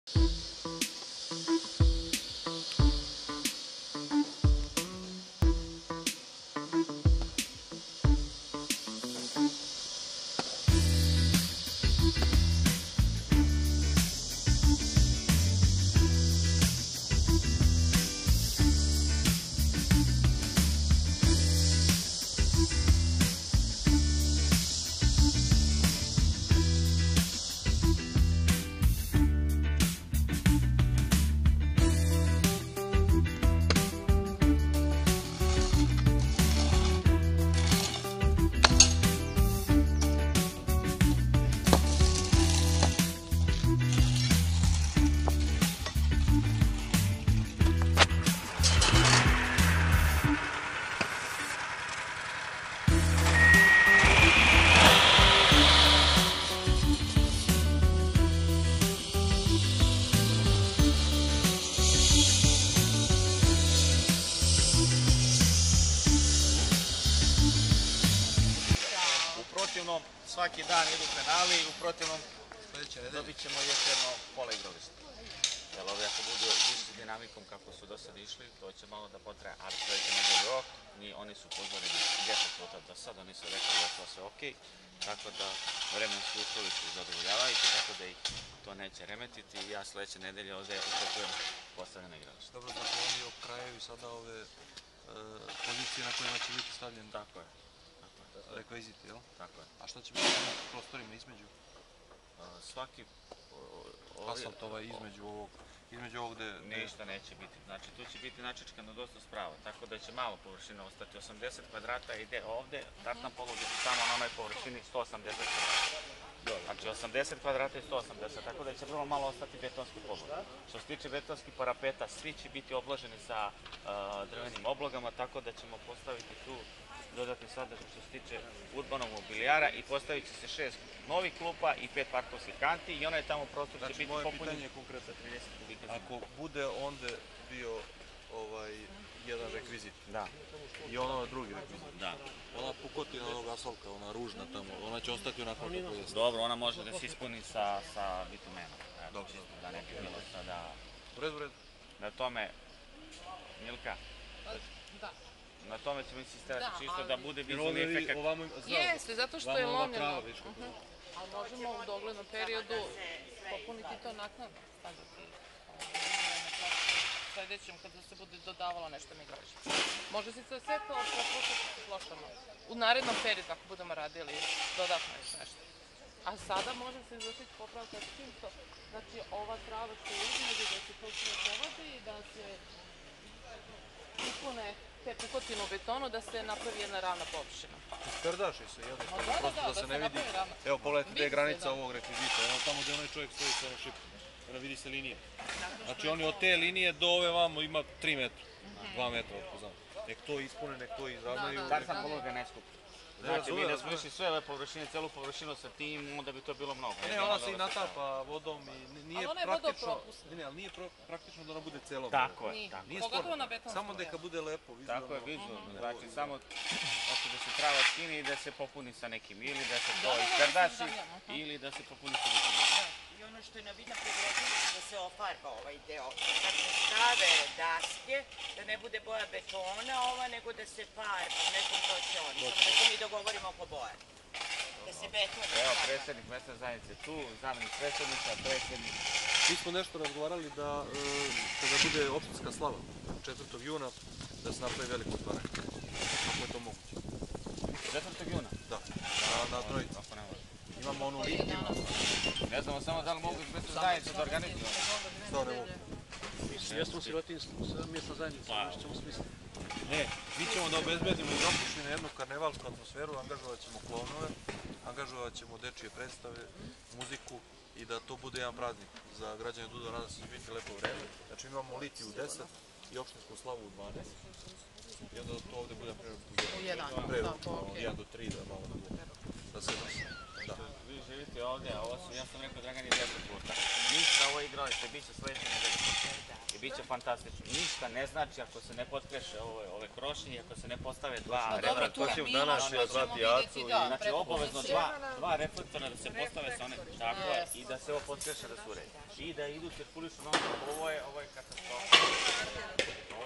Svaki dan idu penali i u protivnom dobit ćemo još jedno pola igrališta. Jer ovi ako budu išli dinamikom kako su do sad išli, to će malo da potraje, ali sledeće nedelje rok, oni su pozorili 10 puta do sad, oni su rekli da je to sve okej, tako da vremenski uslovi su zadovoljavajući, tako da ih to neće remetiti i ja sledeće nedelje ovde očekujem postavljeno igralište. Dobro, znači oni okrajaju sada ove pozicije na kojima će biti stavljen. Tako je. Rekviziti, jel? Tako je. A šta će biti na prostorima između? Svaki... Asfalt između ovog gde... Ništa neće biti. Znači tu će biti načičkano dosta spravo, tako da će malo površina ostati. 80 kvadrata ide ovde, startna poluga je samo na onoj površini 180 kvadrata. Znači 80 kvadrata i 180, tako da će vrlo malo ostati betonski podlog. Što se tiče betonskih parapeta, svi će biti obloženi sa drvenim oblogama, tako da ćemo postaviti tu dodatni sadržaj što se tiče urbanog mobilijara i postavit će se 6 novih klupa i 5 parkovskih kanti i onaj tamo prostor će biti popunjen. Znači moje pitanje je konkretno, ako bude onda bio jedan rekvizit i ono drugi rekvizit, ona pukotina onog asfalta, ona ružna tamo, ona će ostati onako kako jeste. Dobro, ona može da se ispuni sa bitumenom, da ne bi bilo sada... U redu. Na tome, Milka, na tome ćemo insistirati čisto da bude vizualni efekt. Jeste, zato što je lomljeno. Ali možemo u doglednom periodu popuniti to naknadno, staviti sledećem kada se bude dodavalo nešto na igralište. Može se sve to propustiti sa plošama. U narednom periodu ako budemo radili dodatno još nešto. A sada može se izvršiti popravka s tim što, znači ova trava što je između da se to sve povodi i da se ispune te pukotine u betonu da se napravi jedna ravna površina. Isperdaši se jednostavno, prosto da se ne vidi. Evo pogledajte gde je granica ovog rekvizita, evo tamo gde onaj čovjek stoji sa onom šipom. Vidi se linije. Znači oni od te linije do ove vamo ima 3 metra, 2 metra otko znam. Nek to ispune, nek to izravnaju. Startna pologa ne skupi. Znači mi da smo išli sve ove površine, celu površinu sa tim, onda bi to bilo mnogo. Ne, ona se i natapa vodom i nije praktično, ali nije praktično da ona bude celo. Tako je. Nije sporno, samo neka bude lepo, vizualno. Tako je, vizualno, znači samo da se trava skine i da se popuni sa nekim, ili da se to isperdaši, ili da se popuni sa nekim. I ono što je novina predložila da se ofarba ovaj deo, kad se stave daske, da ne bude boja betona ova, nego da se farba u nekom točnjoni, samo da se mi dogovorimo oko boja. Da se beton... Evo, predsjednik mesne zajednice tu, zamjenik predsjednika, predsjednik... Mi smo nešto razgovarali da kada bude opštinska slava 4. juna, da se napravi veliko otvaranje. Kako je to moguće? 4. juna? Da, na Trojici. Ako ne može. Imamo onu litiju. Ne znamo samo da li mogu mesne zajednice da organizuju. Što ne mogu? Jesmo mjesna zajednica, nešto ćemo smisliti. Ne, mi ćemo da obezbedimo iz opštine jednu karnevalsku atmosferu, angažovat ćemo klovnove, angažovat ćemo dečije predstave, muziku i da to bude jedan praznik za građane Duda, nadam se će biti lepo vreme. Znači imamo litiju u 10 i opštinsku slavu u 12 i onda to ovde bude prerod u 1. Od 1 do 3 da malo da se nosi. vi živite ovdje, a ovo su, ja sam rekao Dragani 10 puta. Ništa ovo igralište, bit će sledeće nedelje. I bit će fantastično. Ništa ne znači ako se ne potkreše ove krošnje i ako se ne postave dva reflektora. Danas ja zvati Acu i... Znači obavezno dva reflektora da se postave sa one, tako je, i da se ovo potkreše da se uredi. I da idu cirkulišu nogu, ovo je katastrofa.